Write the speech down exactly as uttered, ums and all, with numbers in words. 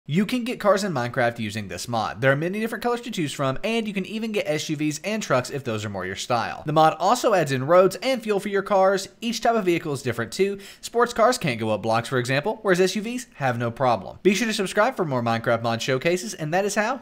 You can get cars in Minecraft using this mod. There are many different colors to choose from, and you can even get S U Vs and trucks if those are more your style. The mod also adds in roads and fuel for your cars. Each type of vehicle is different too. Sports cars can't go up blocks, for example, whereas S U Vs have no problem. Be sure to subscribe for more Minecraft mod showcases, and that is how